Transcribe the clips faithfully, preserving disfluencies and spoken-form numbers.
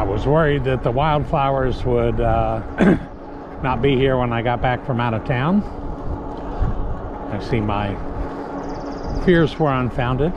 was worried that the wildflowers would uh, not be here when I got back from out of town. I see my fears were unfounded.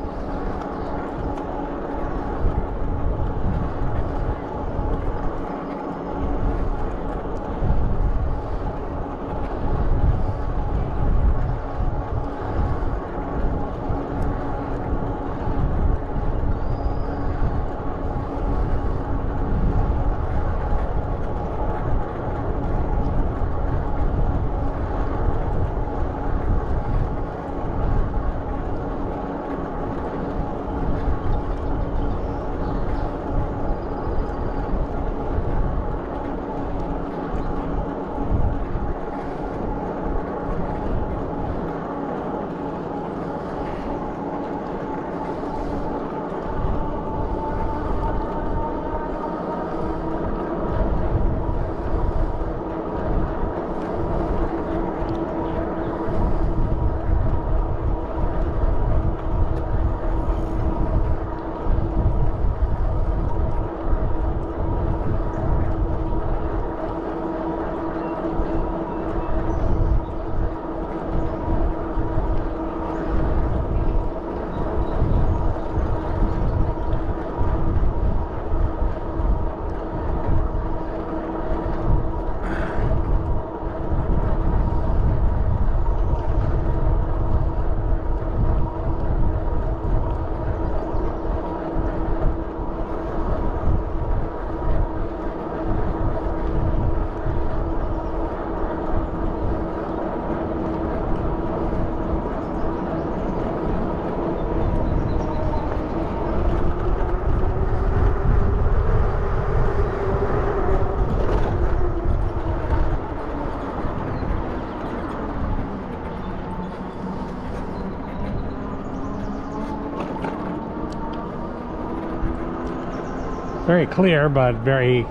Very clear, but very,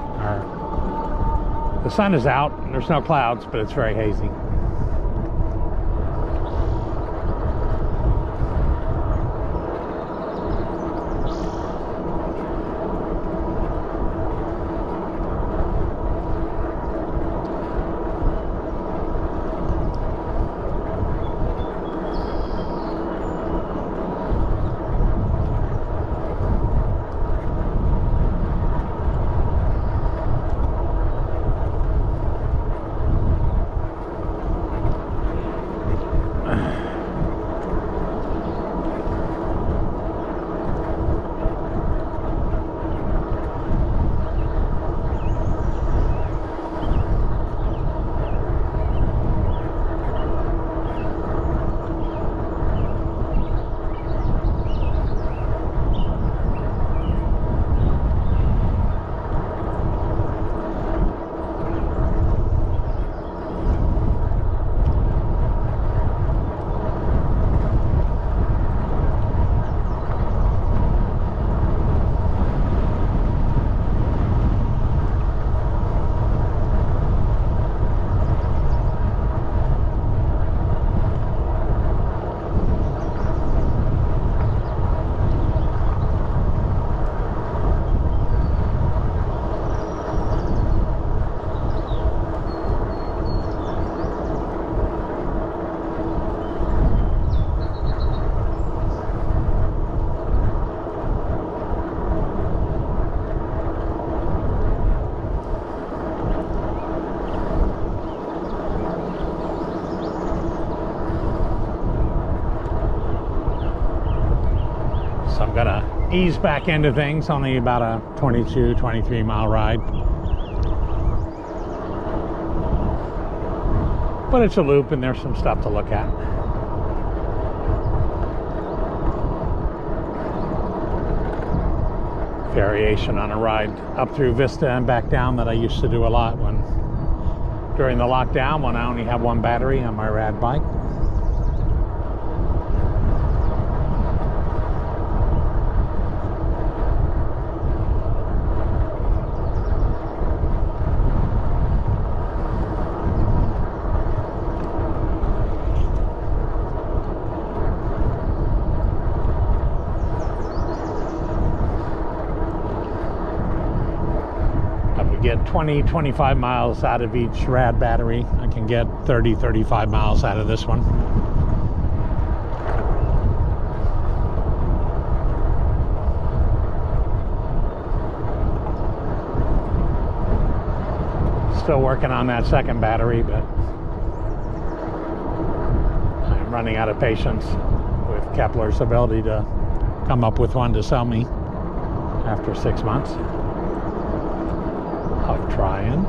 uh, the sun is out, there's no clouds, but it's very hazy. I'm gonna ease back into things, only about a twenty-two, twenty-three mile ride. But it's a loop and there's some stuff to look at. Variation on a ride up through Vista and back down that I used to do a lot when during the lockdown when I only have one battery on my rad bike. get twenty, twenty-five miles out of each rad battery. I can get thirty, thirty-five miles out of this one. Still working on that second battery, but I'm running out of patience with Kepler's ability to come up with one to sell me after six months of trying.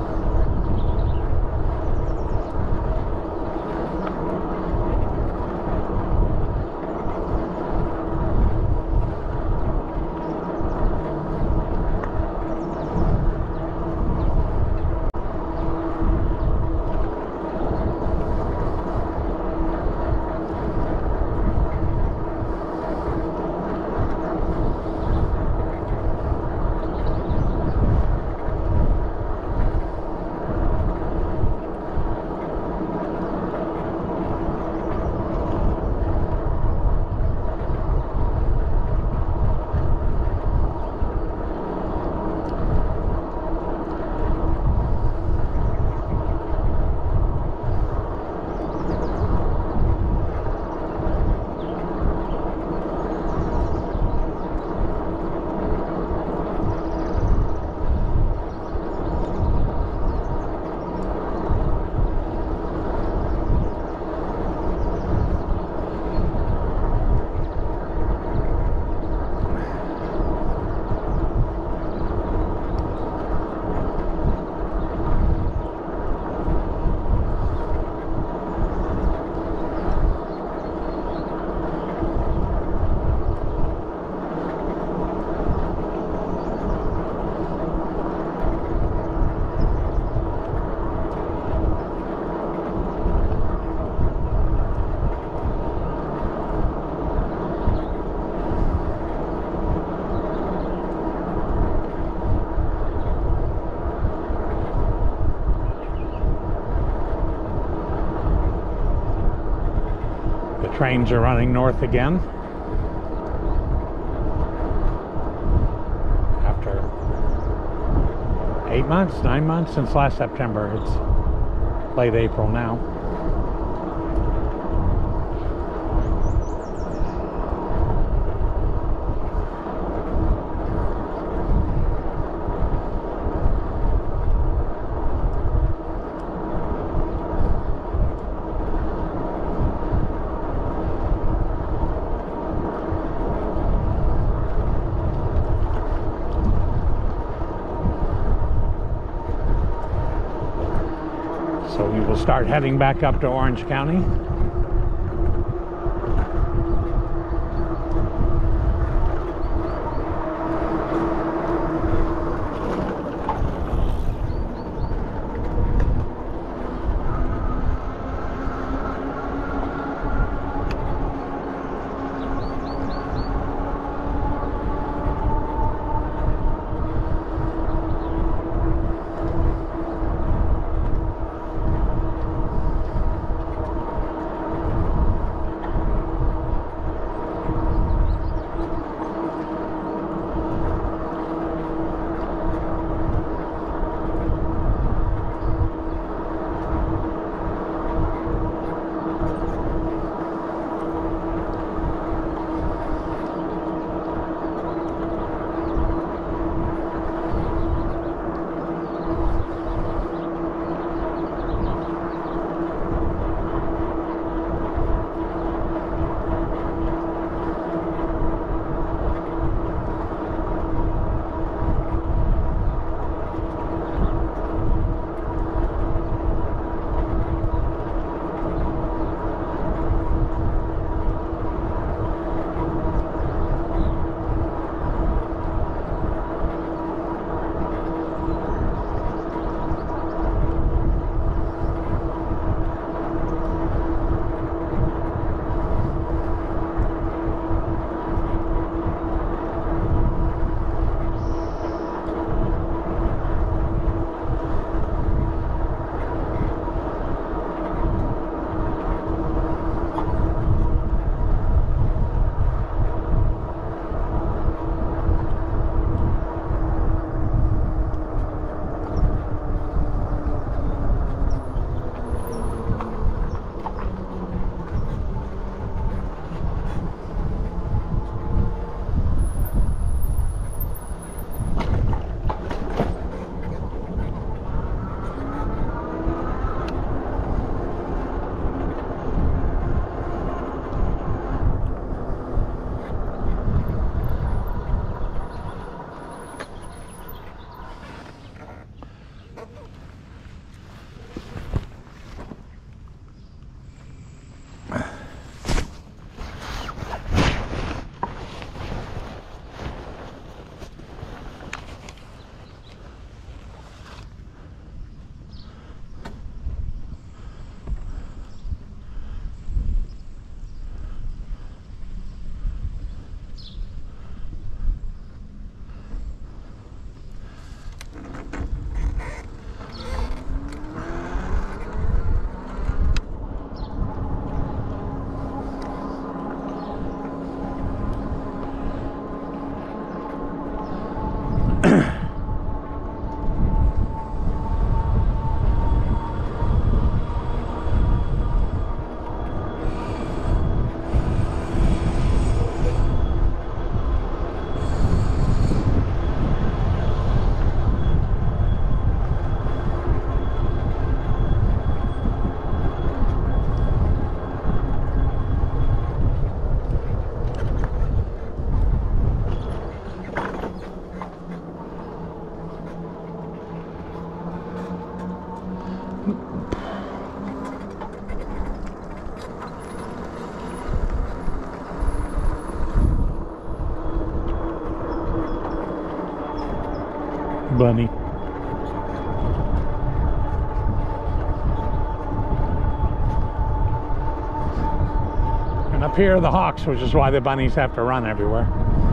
Trains are running north again after eight months, nine months since last September. It's late April now. So we will start heading back up to Orange County. bunny. And up here are the hawks, which is why the bunnies have to run everywhere.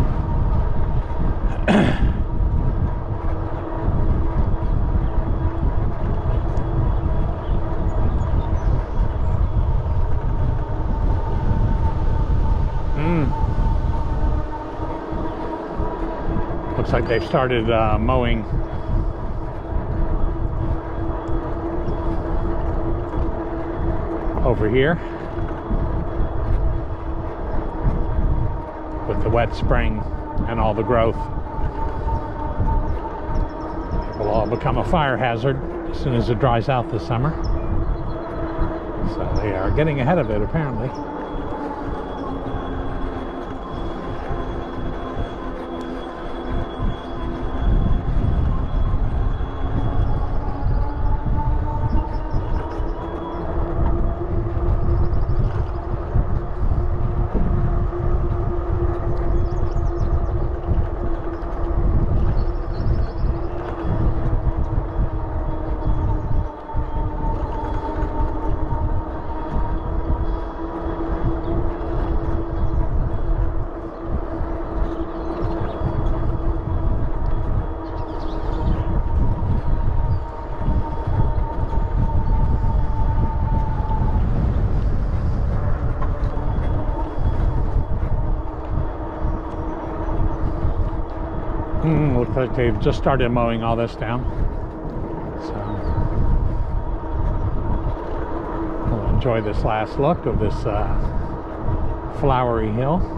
Looks like they've started uh, mowing over here with the wet spring and all the growth. It will all become a fire hazard as soon as it dries out this summer. So they are getting ahead of it, apparently. Mm, looks like they've just started mowing all this down. So we'll enjoy this last look of this uh, flowery hill.